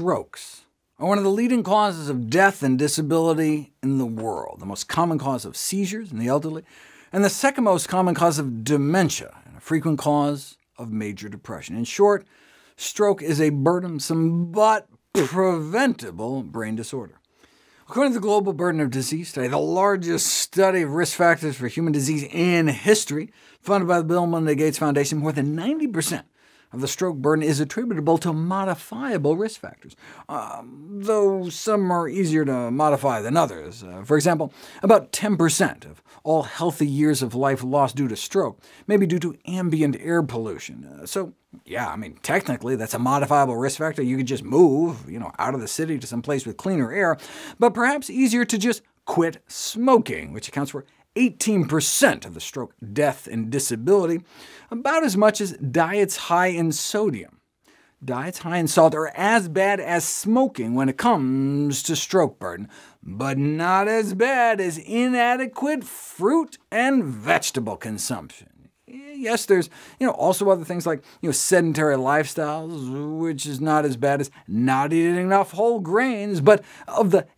Strokes are one of the leading causes of death and disability in the world, the most common cause of seizures in the elderly, and the second most common cause of dementia, and a frequent cause of major depression. In short, stroke is a burdensome but preventable brain disorder. According to the Global Burden of Disease Study, the largest study of risk factors for human disease in history, funded by the Bill and Melinda Gates Foundation, more than 90% of the stroke burden is attributable to modifiable risk factors, though some are easier to modify than others. For example, about 10% of all healthy years of life lost due to stroke may be due to ambient air pollution. So yeah, technically that's a modifiable risk factor. You could just move out of the city to some place with cleaner air, but perhaps easier to just quit smoking, which accounts for 18% of the stroke death and disability, about as much as diets high in sodium. Diets high in salt are as bad as smoking when it comes to stroke burden, but not as bad as inadequate fruit and vegetable consumption. Yes, there's also other things like sedentary lifestyles, which is not as bad as not eating enough whole grains, but of the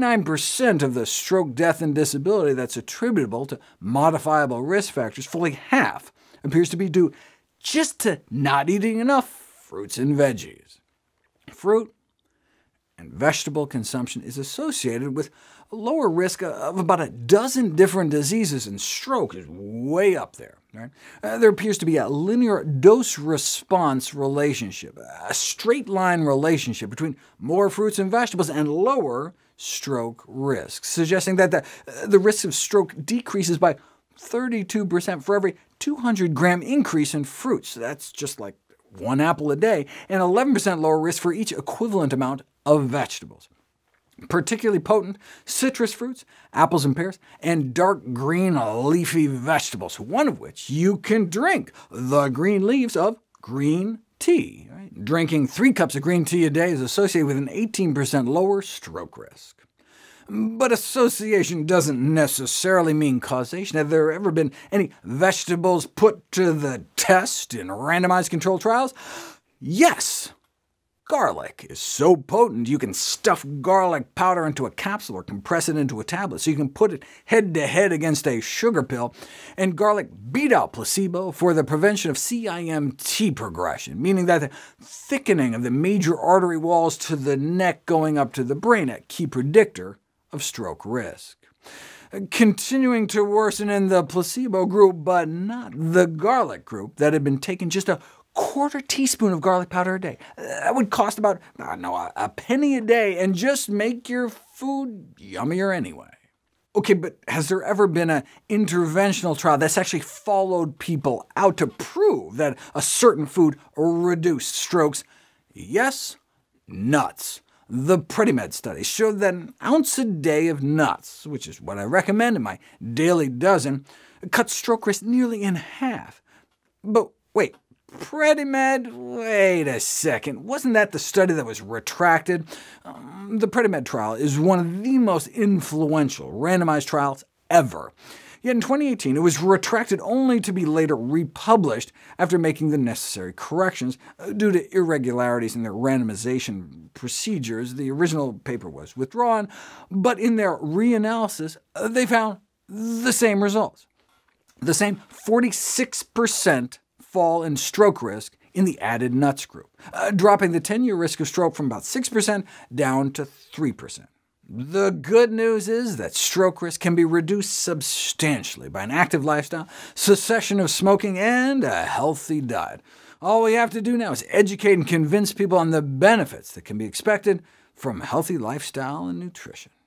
89% of the stroke death and disability that's attributable to modifiable risk factors, fully half appears to be due just to not eating enough fruits and veggies. Fruit and vegetable consumption is associated with a lower risk of about a dozen different diseases, and stroke is way up there. Right? There appears to be a linear dose-response relationship, a straight-line relationship between more fruits and vegetables and lower stroke risk, suggesting that the risk of stroke decreases by 32% for every 200-gram increase in fruits. That's just like one apple a day, and 11% lower risk for each equivalent amount of vegetables. Particularly potent citrus fruits, apples and pears, and dark green leafy vegetables, one of which you can drink, the green leaves of green tea. Right? Drinking 3 cups of green tea a day is associated with an 18% lower stroke risk. But association doesn't necessarily mean causation. Have there ever been any vegetables put to the test in randomized controlled trials? Yes! Garlic is so potent you can stuff garlic powder into a capsule or compress it into a tablet, so you can put it head-to-head against a sugar pill, and garlic beat out placebo for the prevention of CIMT progression, meaning that the thickening of the major artery walls to the neck going up to the brain, a key predictor of stroke risk. Continuing to worsen in the placebo group, but not the garlic group that had been taking just a quarter teaspoon of garlic powder a day. That would cost about, a penny a day, and just make your food yummier anyway. OK, but has there ever been an interventional trial that's actually followed people out to prove that a certain food reduced strokes? Yes, nuts. The PrettyMed study showed that an ounce a day of nuts, which is what I recommend in my daily dozen, cut stroke risk nearly in half. But wait, PrettyMed? Wait a second, wasn't that the study that was retracted? The PrettyMed trial is one of the most influential randomized trials ever. Yet in 2018, it was retracted only to be later republished after making the necessary corrections due to irregularities in their randomization procedures. The original paper was withdrawn, but in their reanalysis, they found the same results. The same 46% fall in stroke risk in the added nuts group, dropping the 10-year risk of stroke from about 6% down to 3%. The good news is that stroke risk can be reduced substantially by an active lifestyle, cessation of smoking, and a healthy diet. All we have to do now is educate and convince people on the benefits that can be expected from healthy lifestyle and nutrition.